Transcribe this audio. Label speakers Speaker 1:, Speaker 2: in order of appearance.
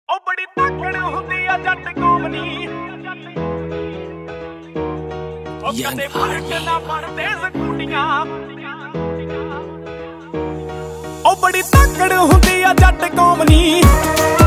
Speaker 1: ਉਹ ਬੜੀ ਤਾਕੜ ਹੁੰਦੀ ਆ ਜੱਟ ਕੌਮ ਨੀ ਉਹ ਕਦੇ ਫਰਕ ਨਾ ਪੜਦੇ ਸਕੂਟੀਆਂ ਉਹ ਬੜੀ ਤਾਕੜ ਹੁੰਦੀ ਆ ਜੱਟ ਕੌਮ ਨੀ